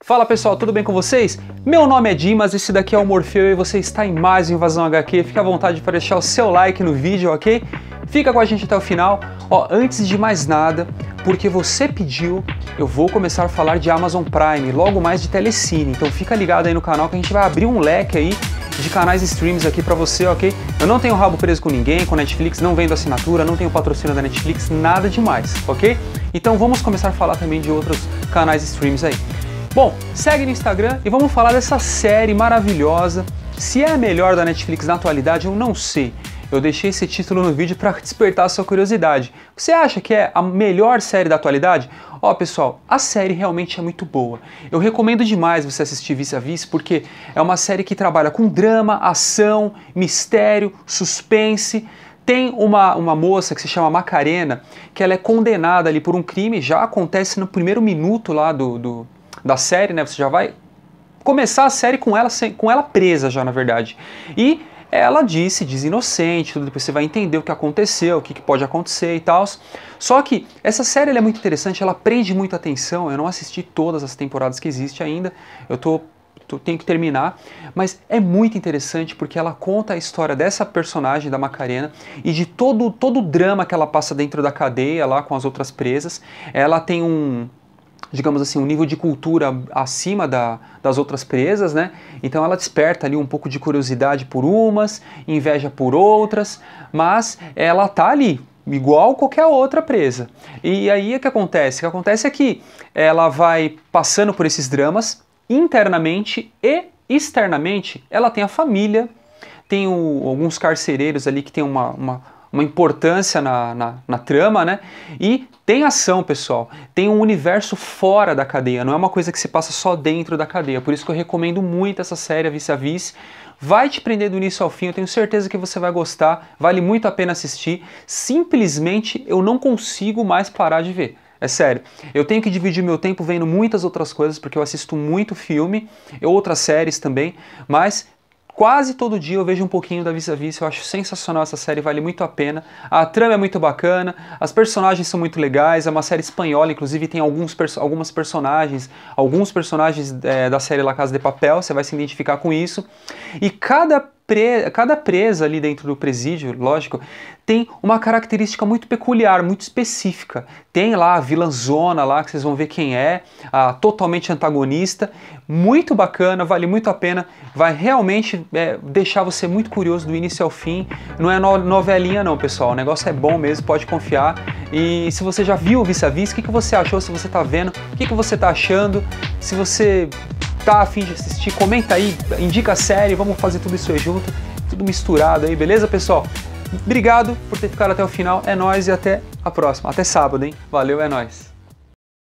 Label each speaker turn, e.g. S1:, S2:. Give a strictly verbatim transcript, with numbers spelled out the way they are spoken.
S1: Fala pessoal, tudo bem com vocês? Meu nome é Dimas, esse daqui é o Morfeu e você está em mais um Invasão H Q. Fique à vontade para deixar o seu like no vídeo, ok? Fica com a gente até o final. Ó, antes de mais nada, porque você pediu, eu vou começar a falar de Amazon Prime, logo mais de Telecine. Então fica ligado aí no canal que a gente vai abrir um leque aí de canais streams aqui pra você, ok? Eu não tenho rabo preso com ninguém, com Netflix, não vendo assinatura, não tenho patrocínio da Netflix, nada demais, ok? Então vamos começar a falar também de outros canais streams aí. Bom, segue no Instagram e vamos falar dessa série maravilhosa. Se é a melhor da Netflix na atualidade, eu não sei. Eu deixei esse título no vídeo para despertar a sua curiosidade. Você acha que é a melhor série da atualidade? Ó, pessoal, a série realmente é muito boa. Eu recomendo demais você assistir Vis a Vis, porque é uma série que trabalha com drama, ação, mistério, suspense. Tem uma, uma moça que se chama Macarena, que ela é condenada ali por um crime, já acontece no primeiro minuto lá do... do da série, né? Você já vai começar a série com ela, com ela presa já, na verdade. E ela disse, diz inocente, tudo, depois você vai entender o que aconteceu, o que pode acontecer e tal. Só que essa série ela é muito interessante, ela prende muita atenção. Eu não assisti todas as temporadas que existe ainda, eu tô, tô, tenho que terminar, mas é muito interessante porque ela conta a história dessa personagem, da Macarena, e de todo, todo o drama que ela passa dentro da cadeia lá com as outras presas. Ela tem um... digamos assim, um nível de cultura acima da, das outras presas, né? Então ela desperta ali um pouco de curiosidade por umas, inveja por outras, mas ela tá ali, igual qualquer outra presa. E aí o que acontece? O que acontece é que ela vai passando por esses dramas, internamente e externamente, ela tem a família, tem o, alguns carcereiros ali que tem uma... uma uma importância na, na, na trama, né? E tem ação, pessoal. Tem um universo fora da cadeia, não é uma coisa que se passa só dentro da cadeia. Por isso que eu recomendo muito essa série, Vis a Vis. Vai te prender do início ao fim, eu tenho certeza que você vai gostar, vale muito a pena assistir. Simplesmente eu não consigo mais parar de ver. É sério, eu tenho que dividir meu tempo vendo muitas outras coisas, porque eu assisto muito filme, e outras séries também, mas... quase todo dia eu vejo um pouquinho da Vis a Vis, eu acho sensacional essa série, vale muito a pena. A trama é muito bacana, as personagens são muito legais, é uma série espanhola, inclusive tem alguns perso algumas personagens, alguns personagens é, da série La Casa de Papel, você vai se identificar com isso. E cada, pre cada presa ali dentro do presídio, lógico, tem uma característica muito peculiar, muito específica. Tem lá a vilãzona lá, que vocês vão ver quem é, a totalmente antagonista, muito bacana, vale muito a pena, vai realmente é, deixar você muito curioso do início ao fim. Não é no novelinha não, pessoal, o negócio é bom mesmo, pode confiar. E se você já viu o Vis a Vis, o que, que você achou, se você tá vendo, o que, que você tá achando, se você tá a fim de assistir, comenta aí, indica a série, vamos fazer tudo isso aí junto, tudo misturado aí, beleza, pessoal? Obrigado por ter ficado até o final, é nóis e até a próxima, até sábado, hein? Valeu, é nóis!